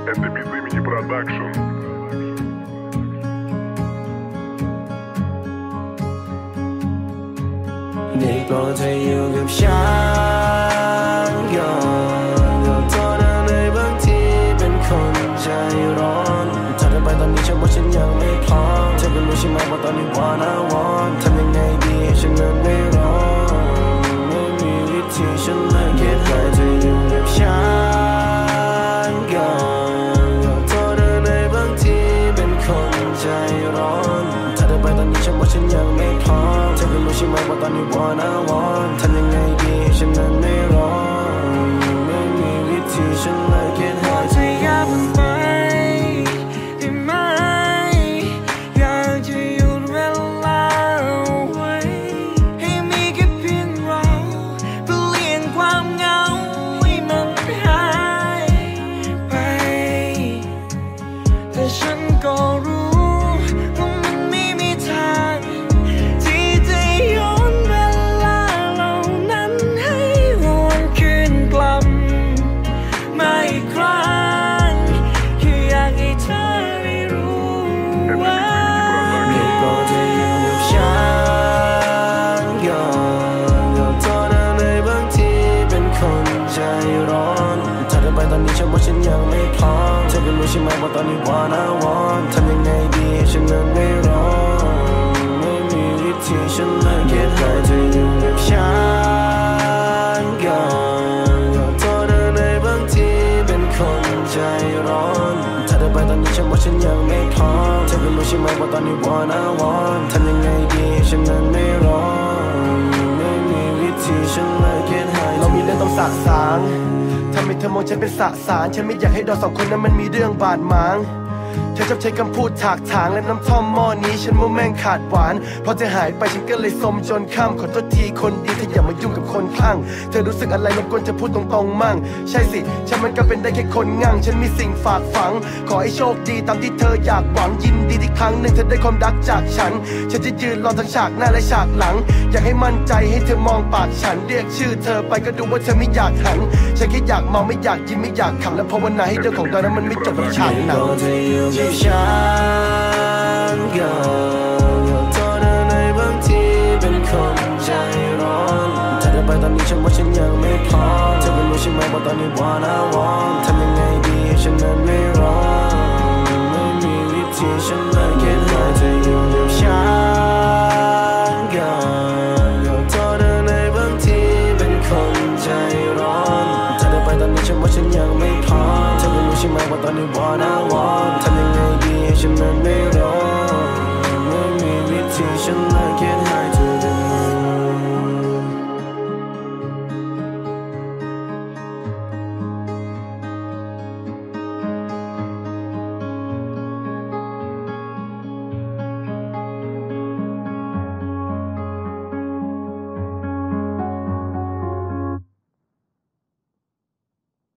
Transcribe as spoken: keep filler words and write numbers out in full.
Это без имени продакшн. ได้โปรดเธออยู่กับฉันก่อนขอโทษนะในบางทีเป็นคนใจร้อนถ้าเธอไปตอนนี้ฉันว่าฉันยังไม่พร้อมเธอก็รู้ใช่ไหมว่าตอนนี้ wanna want ทำยังไงดีให้ฉันนั้นไม่ร้อนไม่มีวิธีฉันเลยคิดให้เธออยู่กับฉันก่อนขอโทษนะในบางทีเป็นคนใจร้อนถ้าเธอไปตอนนี้ฉันว่าฉันยังไม่พร้อมเธอก็รู้ใช่ไหมว่าตอนนี้ wanna want ทำยังไงดีให้ฉันนั้นไม่ร้อนไม่มีวิธีฉันเลยคิดให้เธออย่าเพิ่งไปได้ไหมอยากจะหยุดเวลาไว้ให้มีแค่เพียงเราเพื่อเลี่ยงความเหงาให้มันหายไปแต่ฉันก็รู้ว่ามันไม่มีทางที่จะย้อนเวลาเหล่านั้นให้วนคืนกลับมาอีกครั้งแค่อยากให้เธอได้รู้ว่าได้โปรดเธออยู่กับฉันก่อนขอโทษนะในบางทีเป็นคนใจร้อนถ้าเธอไปตอนนี้ฉันว่าฉันยังไม่พร้อมเธอก็รู้ใช่ไหมว่าตอนนี้ wanna want ทำยังไงดีให้ฉันนั้นไม่ร้อนไม่มีวิธีฉันเลยคิดให้เธออยู่กับฉันก่อนขอโทษนะในบางทีเป็นคนใจร้อนถ้าเธอไปตอนนี้ฉันว่าฉันยังไม่พร้อมเธอก็รู้ใช่ไหมว่าตอนนี้ wanna want ทำยังไงดีให้ฉันนั้นไม่ร้อนไม่มีวิธีฉันเลยคิดให้เรามีเรื่องต้องสะสางทำให้เธอมองฉันเป็นสสารฉันไม่อยากให้เราสองคนนั้นมันมีเรื่องบาดหมางเธอชอบใช้คำพูดถากถางและน้ำท่อมหม้อนี้ฉันว่าแม่งขาดหวานพอเธอหายไปฉันก็เลยสมจนค่ำขอโทษทีคนดีเธออย่ามายุ่งกับคนคลั่งเธอรู้สึกอะไรรบกวนเธอพูดตรงๆมั่งใช่สิฉันมันก็เป็นได้แค่คนงั่งฉันมีสิ่งฝากฝังขอให้โชคดีตามที่เธออยากหวังยินดีที่ครั้งหนึ่งเธอได้ความรักจากฉันฉันจะยืนรอทั้งฉากหน้าและฉากหลังอยากให้มั่นใจให้เธอมองปากฉันเรียกชื่อเธอไปก็ดูว่าเธอไม่อยากหันฉันแค่อยากเมาไม่อยากยิ้มไม่อยากขำและภาวนาให้เรื่องของเรานั้นมันไม่จบแบบฉากหนังฉันก็ขอโทษนะในบางทีเป็นคนใจร้อนถ้าเธอไปตอนนี้ฉันว่าฉันยังไม่พร้อมเธอก็รู้ใช่ไหมว่าตอนนี้ wanna want ทำยังไงดีให้ฉันนั้นไม่ร้อนไม่มีวิธีฉันเลยคิดให้เธออยู่กับฉันก็ขอโทษนะในบางทีเป็นคนใจร้อนถ้าเธอไปตอนนี้ฉันว่าฉันยังไม่พร้อมเธอก็รู้ใช่ไหมว่าตอนนี้ wanna want ทำยังไงดีให้ฉันนั้นไม่ร้อนไม่มีวิธีฉันเลยคิดให้